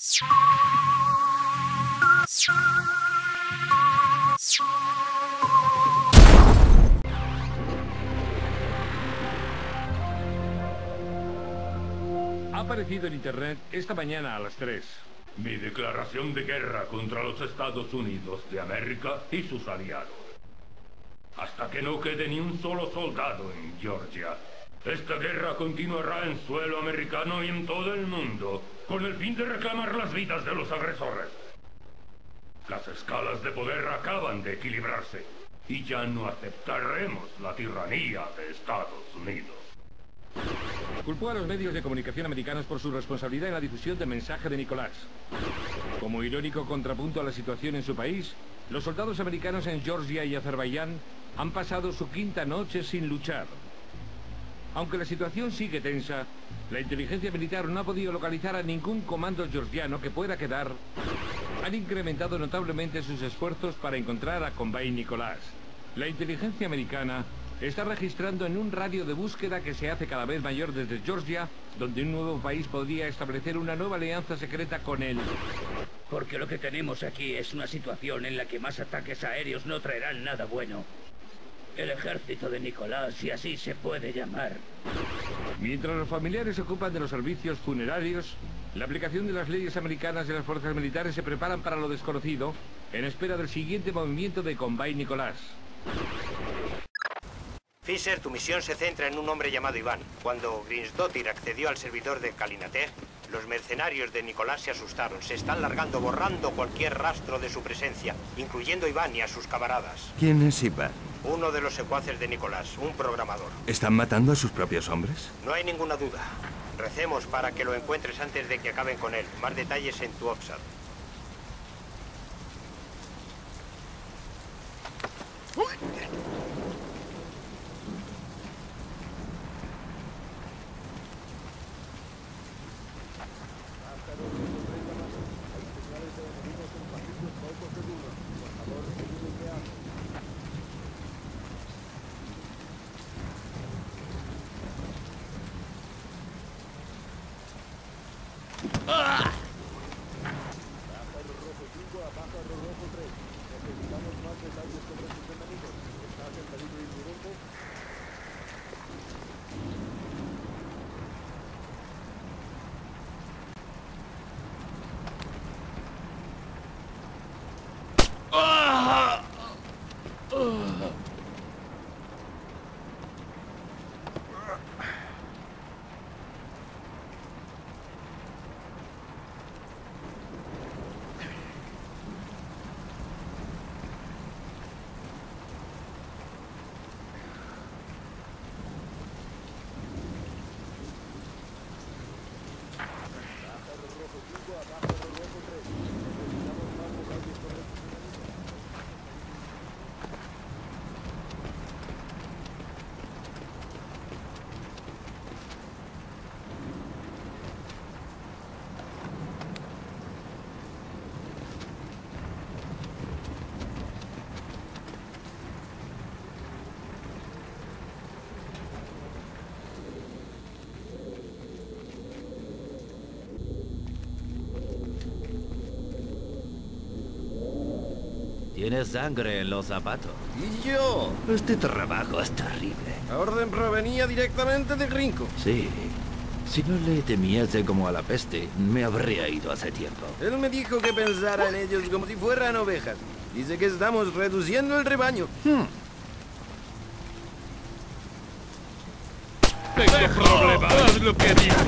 Ha aparecido en internet esta mañana a las 3. Mi declaración de guerra contra los Estados Unidos de América y sus aliados. Hasta que no quede ni un solo soldado en Georgia. Esta guerra continuará en suelo americano y en todo el mundo, con el fin de reclamar las vidas de los agresores. Las escalas de poder acaban de equilibrarse, y ya no aceptaremos la tiranía de Estados Unidos. Culpó a los medios de comunicación americanos por su responsabilidad en la difusión del mensaje de Nicolás. Como irónico contrapunto a la situación en su país, los soldados americanos en Georgia y Azerbaiyán han pasado su quinta noche sin luchar. Aunque la situación sigue tensa, la inteligencia militar no ha podido localizar a ningún comando georgiano que pueda quedar. Han incrementado notablemente sus esfuerzos para encontrar a Convey Nicolás. La inteligencia americana está registrando en un radio de búsqueda que se hace cada vez mayor desde Georgia, donde un nuevo país podría establecer una nueva alianza secreta con él. Porque lo que tenemos aquí es una situación en la que más ataques aéreos no traerán nada bueno. El ejército de Nicolás, si así se puede llamar. Mientras los familiares se ocupan de los servicios funerarios, la aplicación de las leyes americanas y las fuerzas militares se preparan para lo desconocido, en espera del siguiente movimiento de Convey Nicolás. Fisher, tu misión se centra en un hombre llamado Iván. Cuando Grinsdottir accedió al servidor de Kalinateg, los mercenarios de Nicolás se asustaron. Se están largando, borrando cualquier rastro de su presencia, incluyendo a Iván y a sus camaradas. ¿Quién es Iván? Uno de los secuaces de Nicolás, un programador. ¿Están matando a sus propios hombres? No hay ninguna duda. Recemos para que lo encuentres antes de que acaben con él. Más detalles en tu OPSAT. Tienes sangre en los zapatos. ¿Y yo? Este trabajo es terrible. La orden provenía directamente de Grinko. Sí. Si no le temiese como a la peste, me habría ido hace tiempo. Él me dijo que pensara en ellos como si fueran ovejas. Dice que estamos reduciendo el rebaño. Tengo problemas. Haz lo que dice.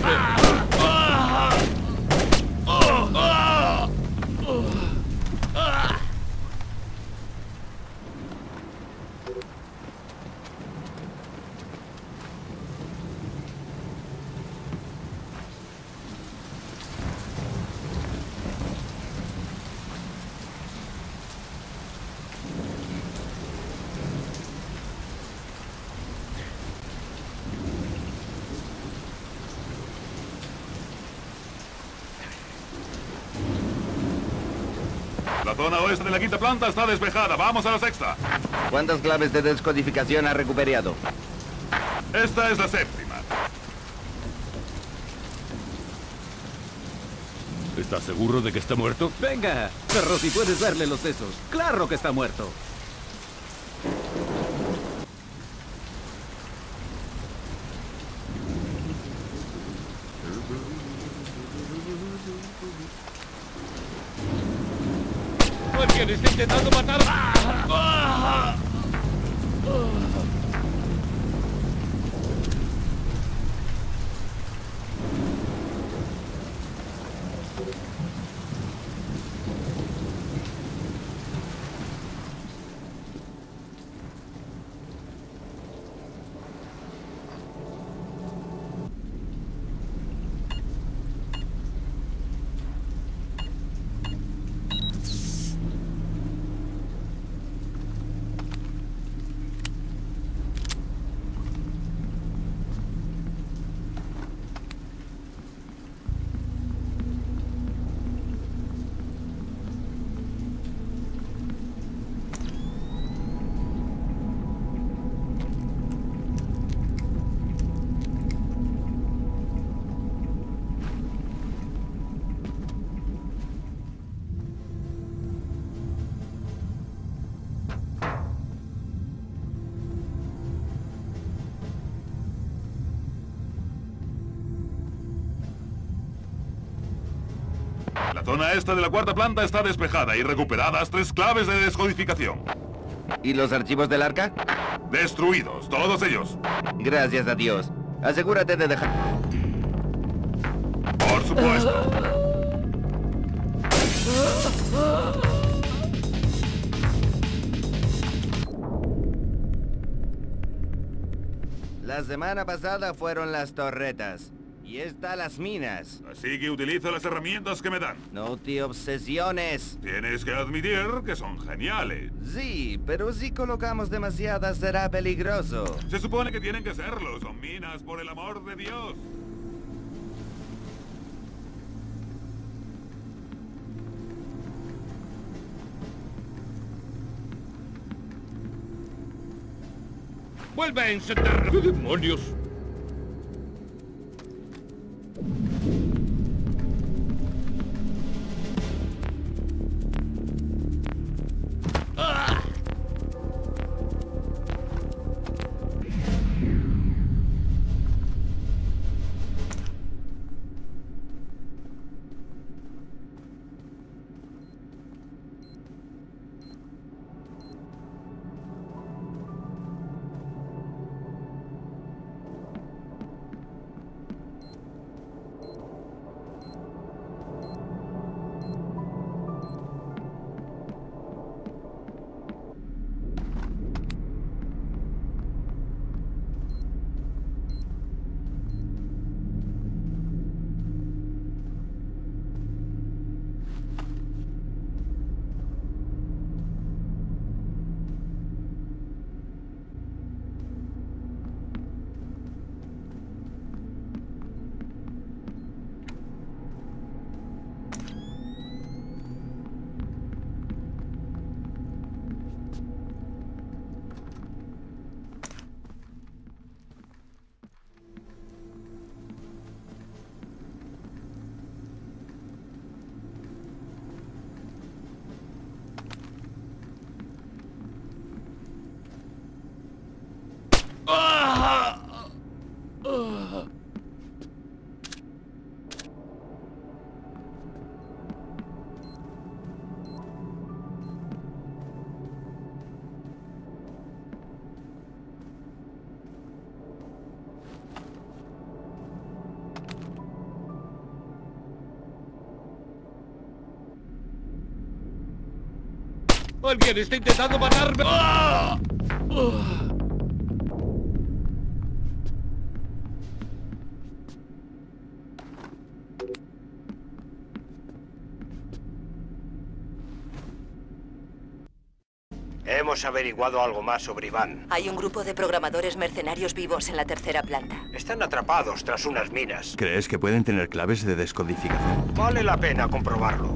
La zona oeste de la quinta planta está despejada. Vamos a la sexta. ¿Cuántas claves de descodificación ha recuperado? Esta es la séptima. ¿Estás seguro de que está muerto? Venga, pero si puedes verle los sesos. ¡Claro que está muerto! ¡Alguien está intentando matar! La zona este de la cuarta planta está despejada y recuperadas 3 claves de descodificación. ¿Y los archivos del arca? Destruidos, todos ellos. Gracias a Dios. Asegúrate de dejar... Por supuesto. La semana pasada fueron las torretas. Y esta las minas. Así que utilizo las herramientas que me dan. No te obsesiones. Tienes que admitir que son geniales. Sí, pero si colocamos demasiadas será peligroso. Se supone que tienen que serlo. Son minas, por el amor de Dios. ¡Vuelve a encender! ¿Qué demonios? ¡Alguien está intentando matarme! ¡Ah! Hemos averiguado algo más sobre Iván. Hay un grupo de programadores mercenarios vivos en la tercera planta. Están atrapados tras unas minas. ¿Crees que pueden tener claves de descodificación? Vale la pena comprobarlo.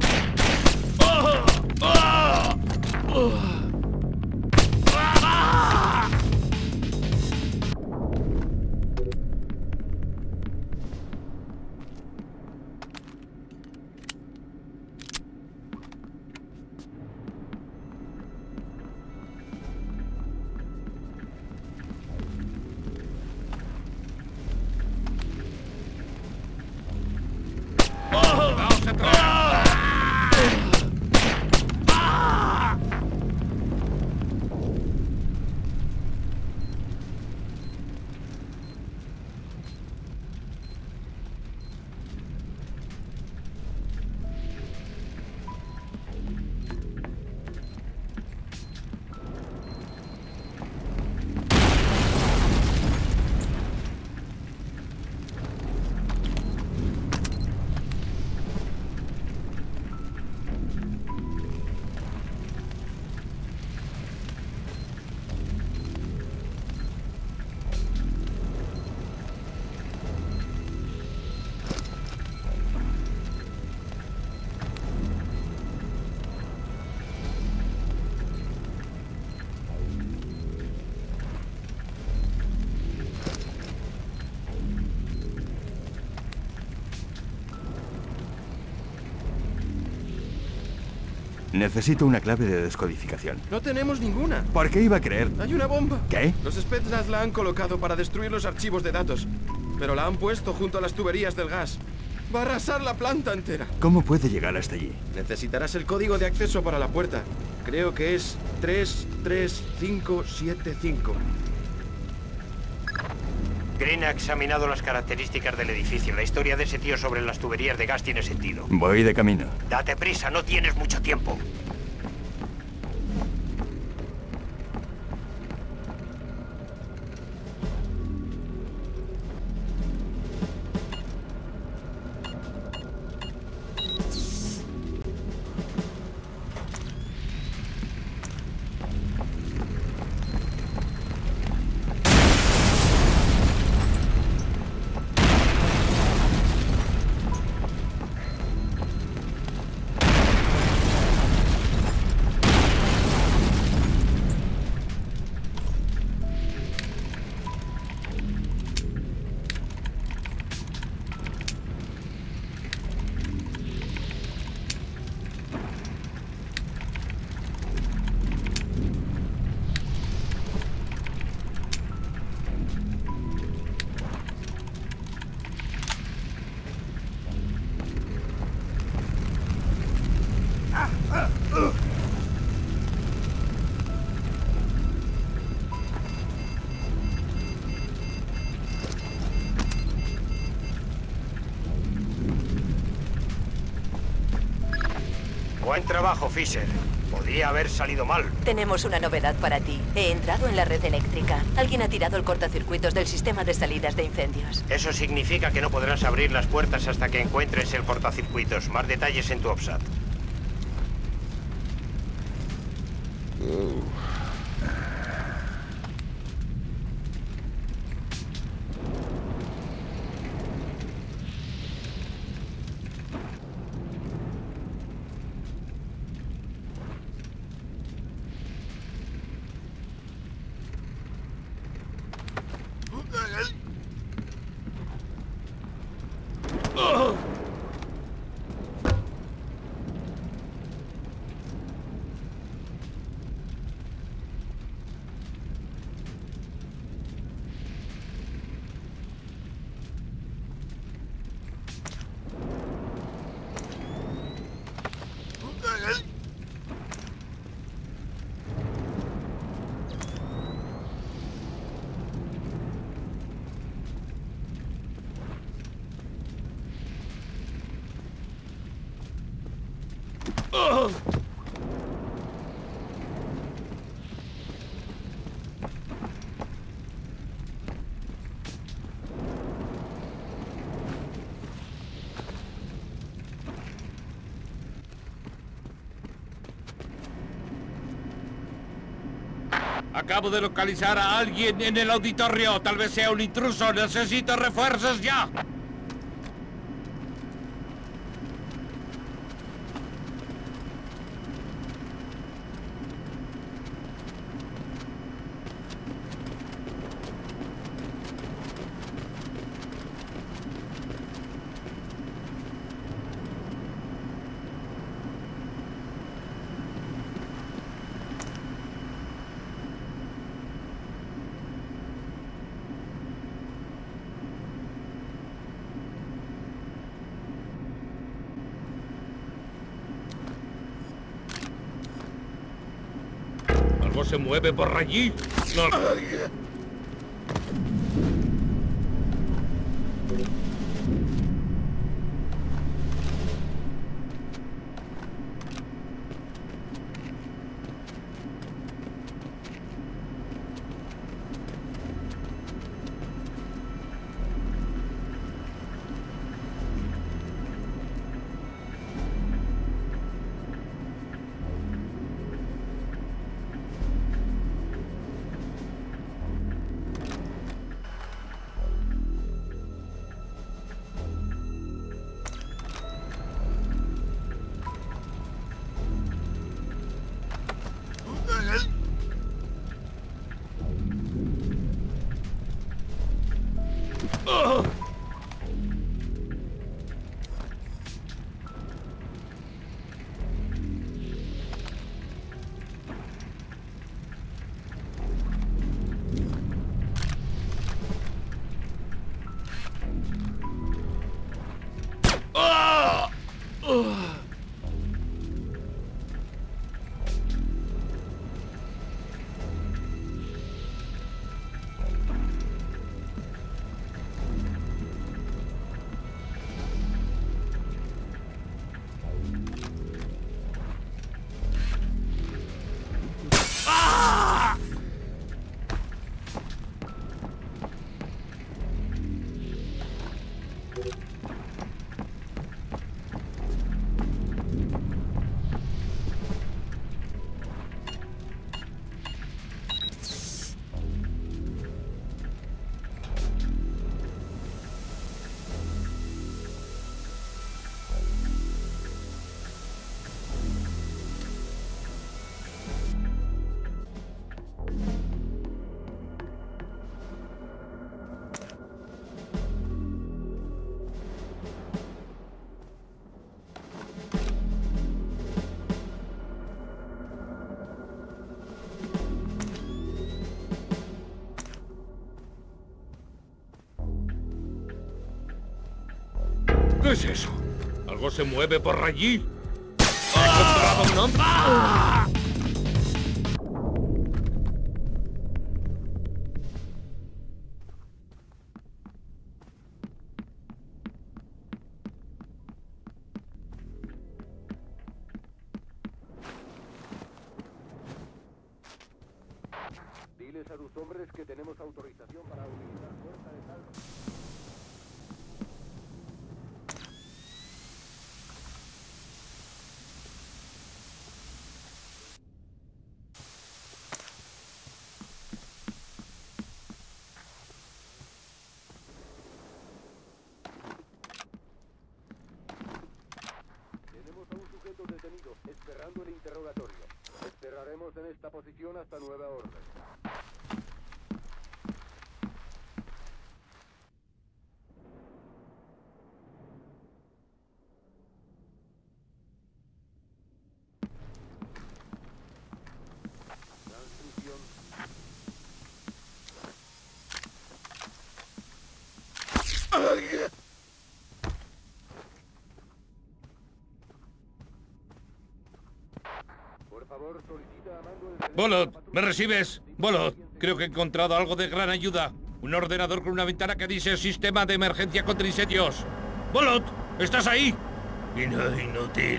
Necesito una clave de descodificación. No tenemos ninguna. ¿Por qué iba a creer? Hay una bomba. ¿Qué? Los Spetsnaz la han colocado para destruir los archivos de datos, pero la han puesto junto a las tuberías del gas. Va a arrasar la planta entera. ¿Cómo puede llegar hasta allí? Necesitarás el código de acceso para la puerta. Creo que es 33575. Green ha examinado las características del edificio. La historia de ese tío sobre las tuberías de gas tiene sentido. Voy de camino. Date prisa, no tienes mucho tiempo. Buen trabajo, Fisher. Podría haber salido mal. Tenemos una novedad para ti. He entrado en la red eléctrica. Alguien ha tirado el cortacircuitos del sistema de salidas de incendios. Eso significa que no podrás abrir las puertas hasta que encuentres el cortacircuitos. Más detalles en tu OPSAT. Acabo de localizar a alguien en el auditorio. Tal vez sea un intruso. Necesito refuerzos ya. ¿Algo se mueve por allí? No. ¿Qué es eso? ¿Algo se mueve por allí? ¡He encontrado un hombre! ¡Ah! Diles a tus hombres que tenemos autorización para utilizar fuerza de salvo. Detenido, esperando el interrogatorio. Esperaremos en esta posición hasta nueva orden. Transmisión. Bolot, ¿me recibes? Bolot, creo que he encontrado algo de gran ayuda. Un ordenador con una ventana que dice Sistema de Emergencia contra Incendios. Bolot, ¿estás ahí? Inútil.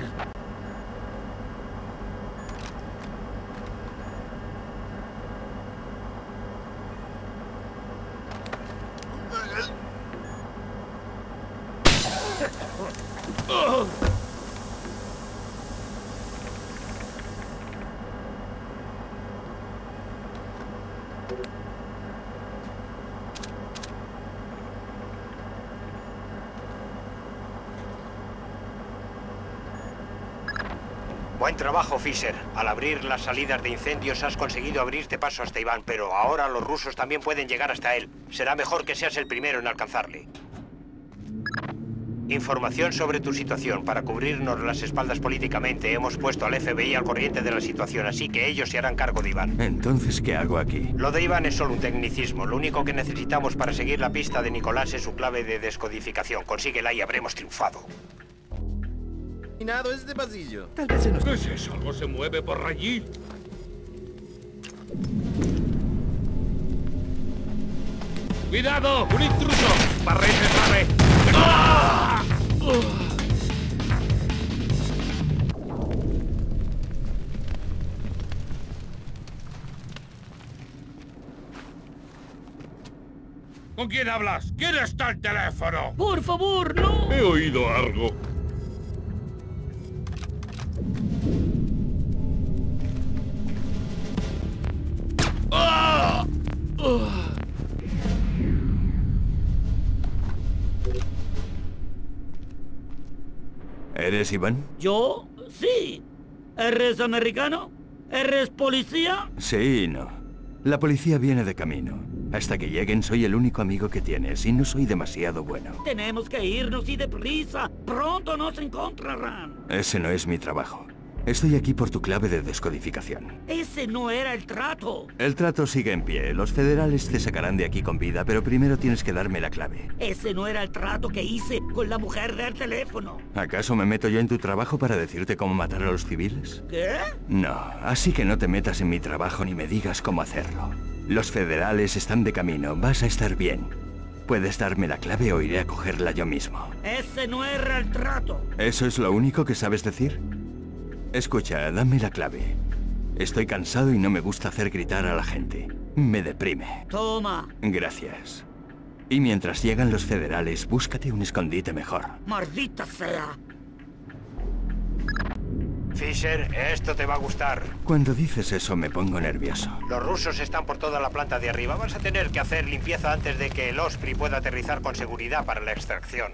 Buen trabajo, Fisher. Al abrir las salidas de incendios has conseguido abrirte paso hasta Iván, pero ahora los rusos también pueden llegar hasta él. Será mejor que seas el primero en alcanzarle. Información sobre tu situación. Para cubrirnos las espaldas políticamente, hemos puesto al FBI al corriente de la situación, así que ellos se harán cargo de Iván. Entonces, ¿qué hago aquí? Lo de Iván es solo un tecnicismo. Lo único que necesitamos para seguir la pista de Nicolás es su clave de descodificación. Consíguela y habremos triunfado. Este pasillo. Tal vez se nos... ¿Qué es eso? ¿Algo se mueve por allí? ¡Cuidado! ¡Un intruso! ¡Barre y cerrare! ¡Ah! ¿Con quién hablas? ¿Quién está al teléfono? ¡Por favor, no! He oído algo. ¡Ah! ¿Eres Iván? ¿Yo? Sí. ¿Eres americano? ¿Eres policía? Sí y no. La policía viene de camino. Hasta que lleguen soy el único amigo que tienes y no soy demasiado bueno. Tenemos que irnos y deprisa. Pronto nos encontrarán. Ese no es mi trabajo. Estoy aquí por tu clave de descodificación. Ese no era el trato. El trato sigue en pie. Los federales te sacarán de aquí con vida, pero primero tienes que darme la clave. Ese no era el trato que hice con la mujer del teléfono. ¿Acaso me meto yo en tu trabajo para decirte cómo matar a los civiles? ¿Qué? No, así que no te metas en mi trabajo ni me digas cómo hacerlo. Los federales están de camino. Vas a estar bien. Puedes darme la clave o iré a cogerla yo mismo. Ese no era el trato. ¿Eso es lo único que sabes decir? Escucha, dame la clave. Estoy cansado y no me gusta hacer gritar a la gente. Me deprime. Toma. Gracias. Y mientras llegan los federales, búscate un escondite mejor. ¡Maldita sea! Fisher, esto te va a gustar. Cuando dices eso me pongo nervioso. Los rusos están por toda la planta de arriba. Vas a tener que hacer limpieza antes de que el Osprey pueda aterrizar con seguridad para la extracción.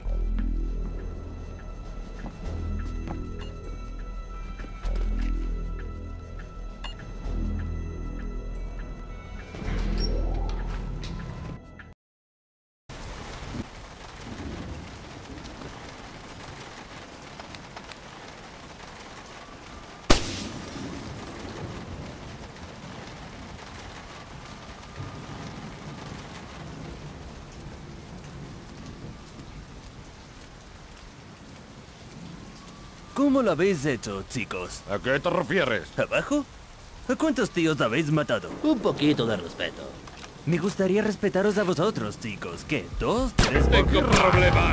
¿Cómo lo habéis hecho, chicos? ¿A qué te refieres? ¿Abajo? ¿A cuántos tíos habéis matado? Un poquito de respeto. Me gustaría respetaros a vosotros, chicos. ¿Qué? ¿2, 3? ¡Tengo problemas!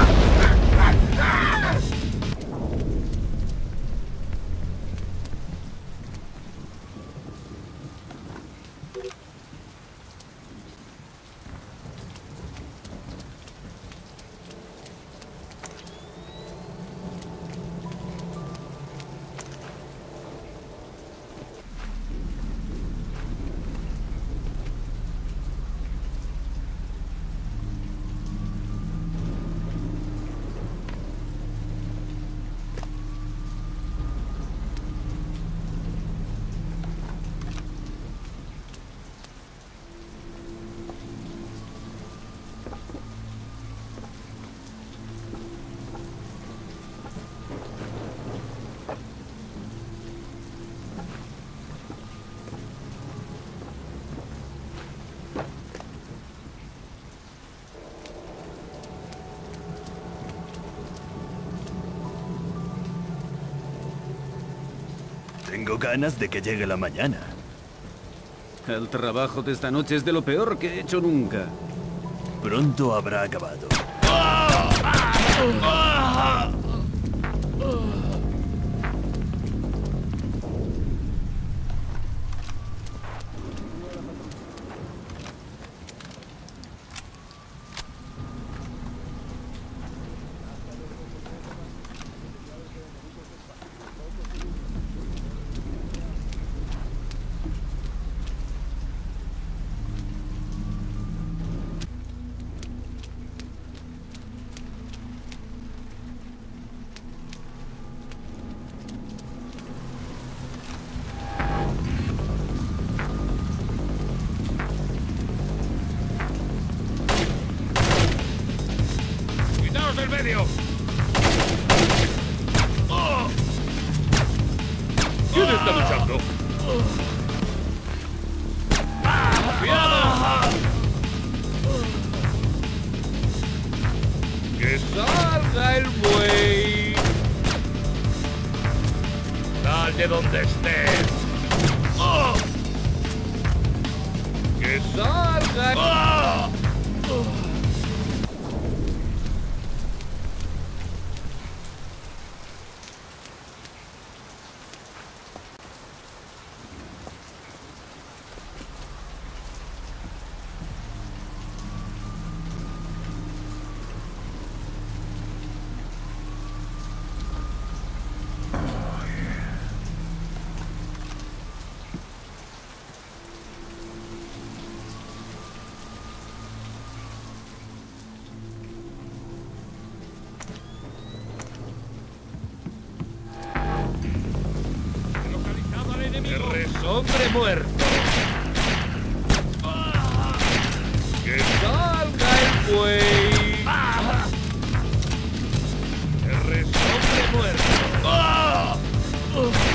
Tengo ganas de que llegue la mañana. El trabajo de esta noche es de lo peor que he hecho nunca. Pronto habrá acabado. del medio! ¿Quién está luchando? ¡Cuidado! ¡Que salga el buey! ¡Sal de donde estés! ¡Que salga! ¡Hombre muerto! ¡Que salga el buey! ¡Hombre muerto!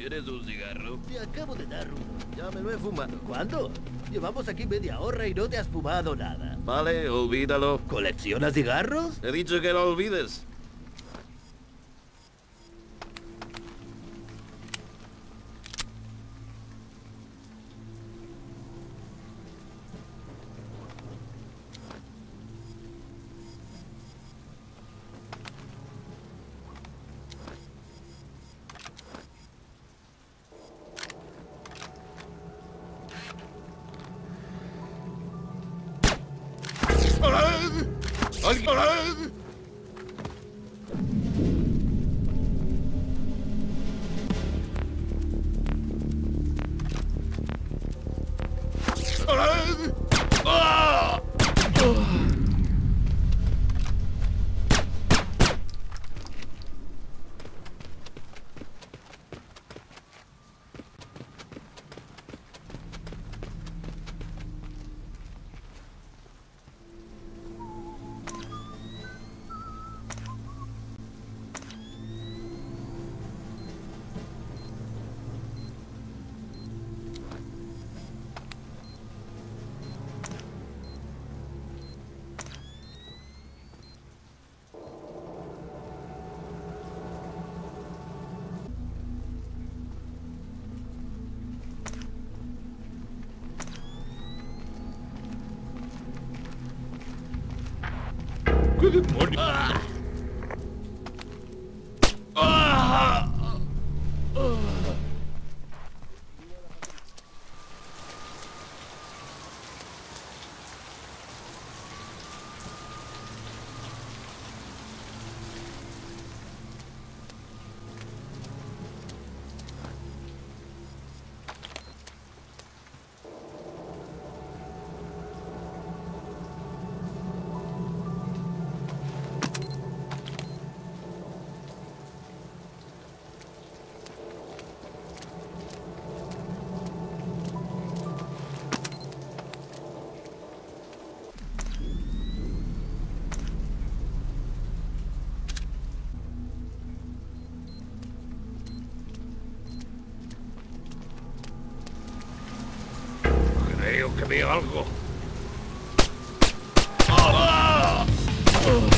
¿Quieres un cigarro? Te acabo de dar uno. Ya me lo he fumado. ¿Cuándo? Llevamos aquí media hora y no te has fumado nada. Vale, olvídalo. ¿Coleccionas cigarros? He dicho que lo olvides. ¿Qué demonios? Creo que veo algo. ¡Ah!